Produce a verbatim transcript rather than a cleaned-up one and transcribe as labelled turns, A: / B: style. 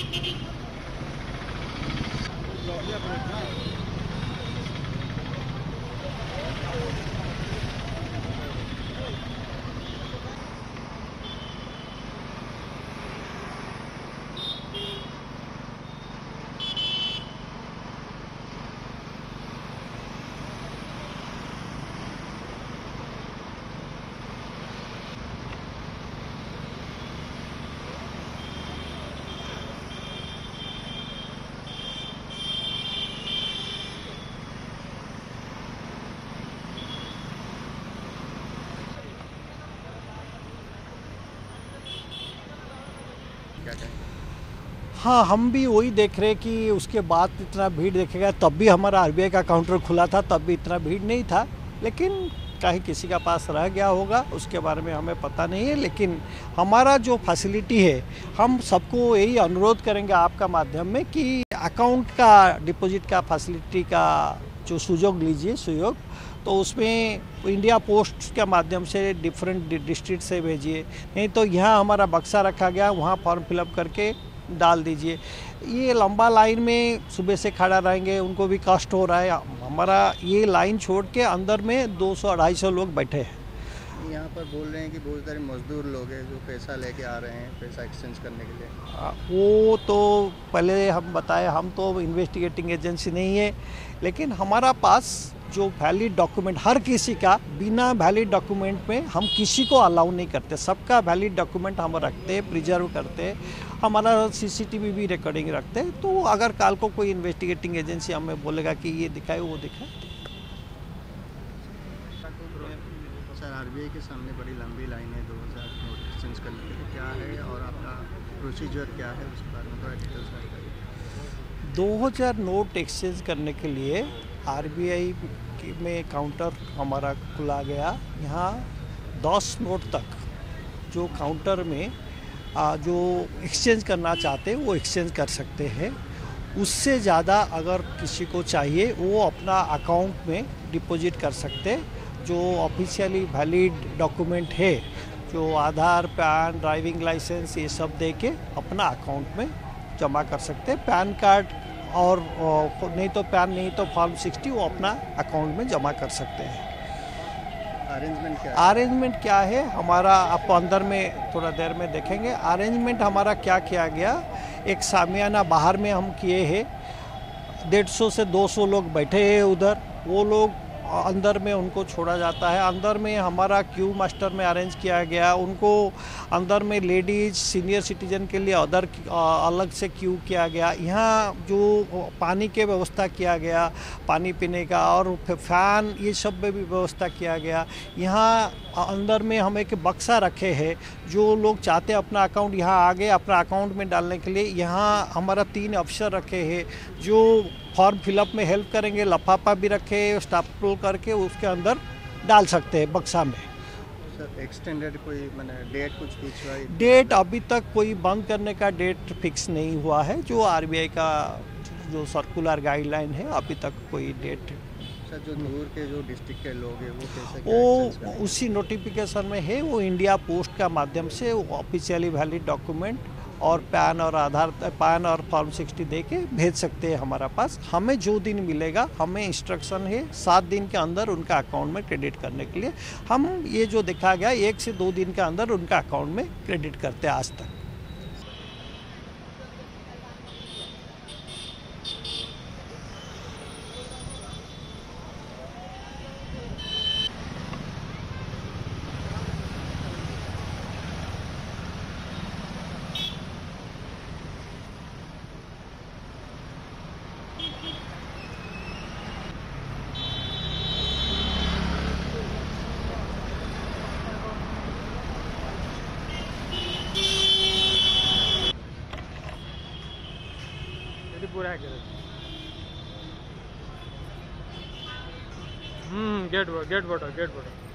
A: हाँ, हम भी वही देख रहे कि उसके बाद इतना भीड़ देखेगा। तब भी हमारा आरबीआई का काउंटर खुला था, तब भी इतना भीड़ नहीं था, लेकिन कहीं किसी का पास रह गया होगा उसके बारे में हमें पता नहीं है। लेकिन हमारा जो फैसिलिटी है, हम सबको यही अनुरोध करेंगे आपका माध्यम में कि अकाउंट का डिपॉजिट का फैसिलिटी का जो सुयोग लीजिए सुयोग, तो उसमें इंडिया पोस्ट के माध्यम से डिफरेंट डिस्ट्रिक्ट से भेजिए, नहीं तो यहाँ हमारा बक्सा रखा गया, वहाँ फॉर्म फिलअप करके डाल दीजिए। ये लंबा लाइन में सुबह से खड़ा रहेंगे, उनको भी कष्ट हो रहा है। हमारा ये लाइन छोड़ के अंदर में दो सौ अढ़ाई सौ लोग बैठे हैं।
B: यहाँ पर बोल रहे हैं कि बहुत सारे मजदूर लोग हैं जो पैसा लेके आ रहे हैं पैसा एक्सचेंज करने के लिए।
A: वो तो पहले हम बताए, हम तो इन्वेस्टिगेटिंग एजेंसी नहीं है, लेकिन हमारा पास जो वैलिड डॉक्यूमेंट, हर किसी का बिना वैलिड डॉक्यूमेंट में हम किसी को अलाउ नहीं करते। सबका वैलिड डॉक्यूमेंट हम रखते हैं, प्रिजर्व करते हैं। हमारा सीसीटीवी भी रिकॉर्डिंग रखते हैं। तो अगर काल को कोई इन्वेस्टिगेटिंग एजेंसी हमें बोलेगा कि ये दिखाए वो दिखाए।
B: सर, आरबीआई के सामने बड़ी लंबी लाइन है दो हज़ार नोट एक्सचेंज करने के लिए, क्या है और आपका प्रोसीजर क्या है उसके बारे में थोड़ा डिटेल्स बताइए।
A: दो हज़ार नोट एक्सचेंज करने के लिए आरबीआई में काउंटर हमारा खुला गया। यहाँ दस नोट तक जो काउंटर में जो एक्सचेंज करना चाहते हैं वो एक्सचेंज कर सकते हैं। उससे ज़्यादा अगर किसी को चाहिए वो अपना अकाउंट में डिपॉजिट कर सकते हैं। जो ऑफिशियली वैलिड डॉक्यूमेंट है, जो आधार, पैन, ड्राइविंग लाइसेंस, ये सब दे के अपना अकाउंट में जमा कर सकते हैं। पैन कार्ड और नहीं तो पैन नहीं तो फॉर्म सिक्सटी वो अपना अकाउंट में जमा कर सकते हैं।
B: अरेंजमेंट क्या है?
A: अरेंजमेंट क्या है हमारा, आप अंदर में थोड़ा देर में देखेंगे। अरेंजमेंट हमारा क्या किया गया, एक सामियाना बाहर में हम किए हैं, डेढ़ सौ से दो सौ लोग बैठे हैं उधर। वो लोग अंदर में उनको छोड़ा जाता है। अंदर में हमारा क्यू मास्टर में अरेंज किया गया। उनको अंदर में लेडीज सीनियर सिटीजन के लिए अदर अलग से क्यू किया गया। यहाँ जो पानी के व्यवस्था किया गया, पानी पीने का, और फैन, ये सब में भी व्यवस्था किया गया। यहाँ अंदर में हम एक बक्सा रखे हैं, जो लोग चाहते हैं अपना अकाउंट यहाँ आगे अपना अकाउंट में डालने के लिए, यहाँ हमारा तीन अफसर रखे हैं जो फॉर्म फिलअप में हेल्प करेंगे। लफाफा भी रखे, स्टापल करके उसके अंदर डाल सकते हैं बक्सा में।
B: सर, एक्सटेंडेड कोई मैंने डेट कुछ पूछा है?
A: डेट अभी तक कोई बंद करने का डेट फिक्स नहीं हुआ है। जो आरबीआई का जो सर्कुलर गाइडलाइन है, अभी तक कोई डेट।
B: सर, जो दूर के जो डिस्ट्रिक्ट के लोग हैं वो कैसे
A: वो उसी नोटिफिकेशन में है, वो इंडिया पोस्ट का माध्यम से ऑफिशियली वैलिड डॉक्यूमेंट और पैन और आधार, पैन और फॉर्म सिक्सटी दे के भेज सकते हैं हमारा पास। हमें जो दिन मिलेगा, हमें इंस्ट्रक्शन है सात दिन के अंदर उनका अकाउंट में क्रेडिट करने के लिए। हम ये जो देखा गया एक से दो दिन के अंदर उनका अकाउंट में क्रेडिट करते हैं आज तक।
C: पूरा है hmm gate gate board gate board